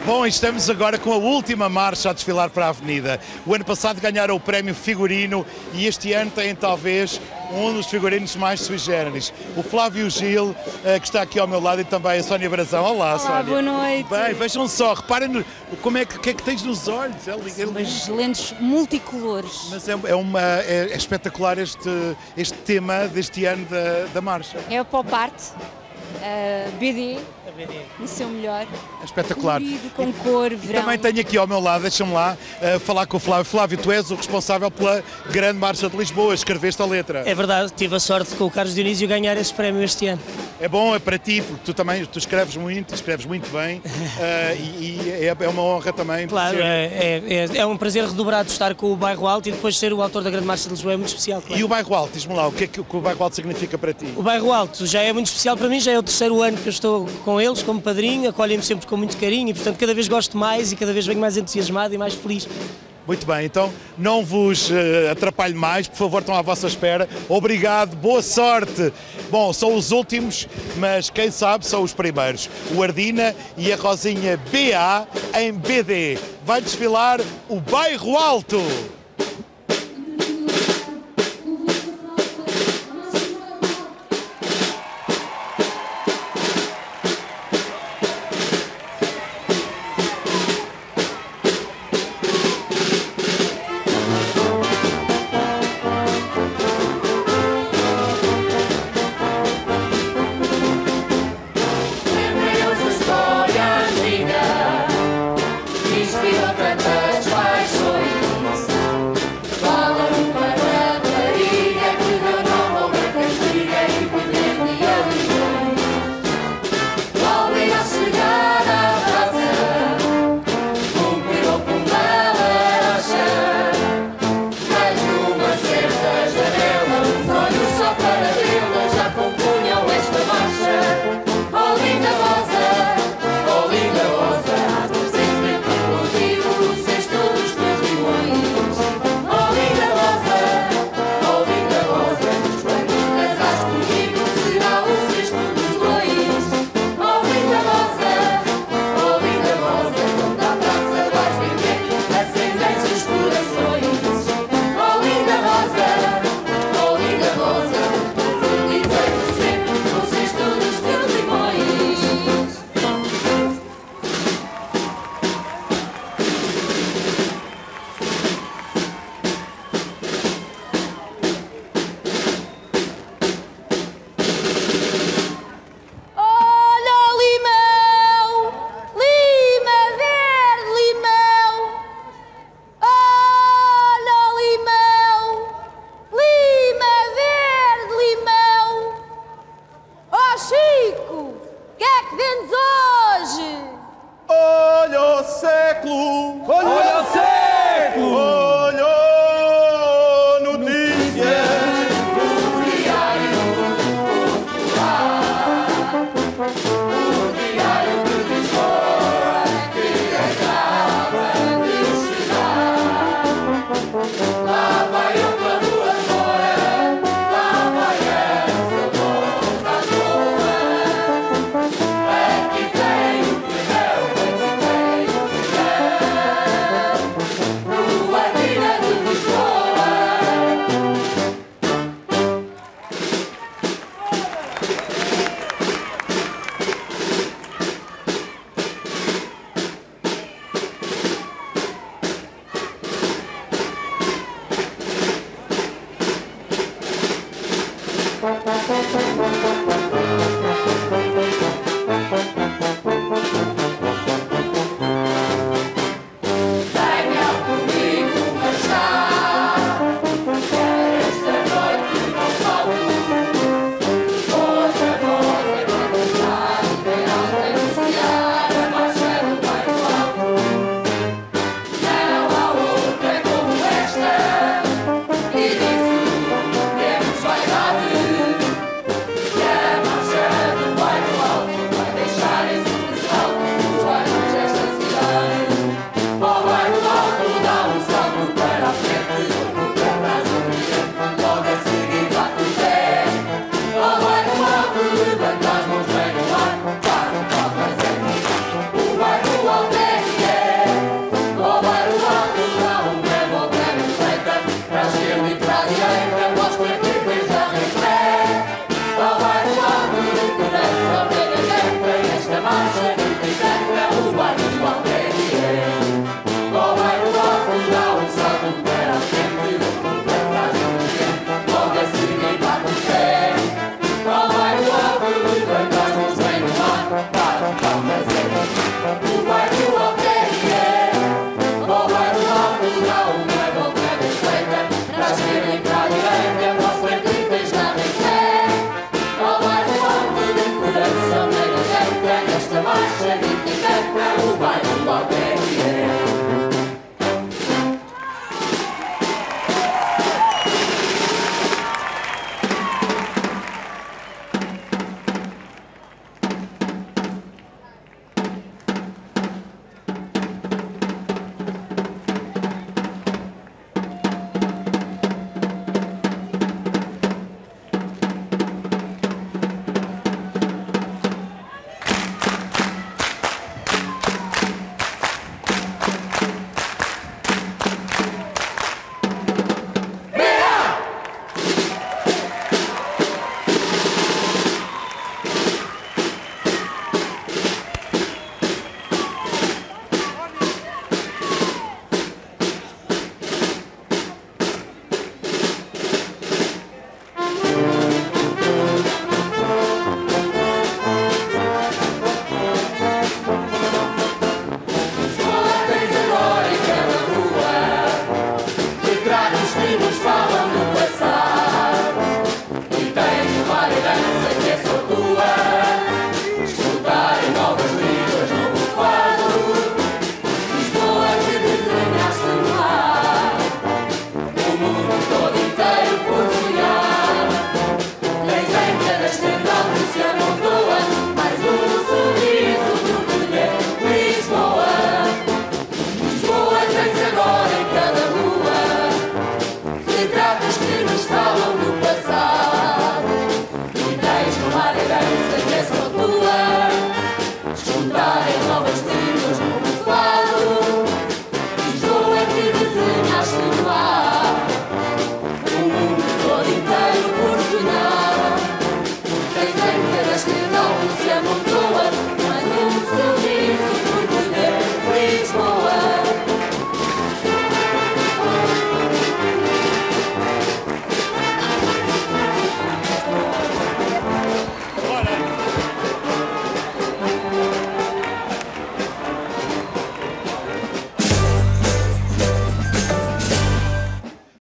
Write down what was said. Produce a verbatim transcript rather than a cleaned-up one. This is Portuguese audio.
Bom, estamos agora com a última marcha a desfilar para a Avenida. O ano passado ganharam o prémio figurino e este ano têm talvez um dos figurinos mais sui generis. O Flávio Gil, que está aqui ao meu lado, e também a Sónia Brazão. Olá, Olá, Sónia. boa noite. Bem, vejam só, reparem no, como é que, que é que tens nos olhos. É, é, Umas lentes multicolores. Mas é, é, uma, é, é espetacular este, este tema deste ano da, da marcha. É o pop art, uh, B D, no seu melhor. É espetacular. Colorido, com cor, verão. E também tenho aqui ao meu lado, deixa-me lá, uh, falar com o Flávio. Flávio, tu és o responsável pela Grande Marcha de Lisboa, escreveste a letra. É verdade, tive a sorte de com o Carlos Dionísio ganhar esse prémio este ano. É bom, é para ti, porque tu também tu escreves muito, escreves muito bem, uh, e, e é, é uma honra também. Claro, ser... é, é, é um prazer redobrado estar com o Bairro Alto e depois ser o autor da Grande Marcha de Lisboa é muito especial. Claro. E o Bairro Alto, diz-me lá, o que é que o Bairro Alto significa para ti? O Bairro Alto já é muito especial para mim, já é o terceiro ano que eu estou com eles como padrinho, acolhem-me sempre com muito carinho e, portanto, cada vez gosto mais e cada vez venho mais entusiasmado e mais feliz. Muito bem, então não vos uh, atrapalho mais, por favor, estão à vossa espera. Obrigado, boa sorte. Bom, são os últimos, mas quem sabe são os primeiros. O Ardina e a Rosinha B A em B D. Vai desfilar o Bairro Alto. Chico, que é que vendes hoje?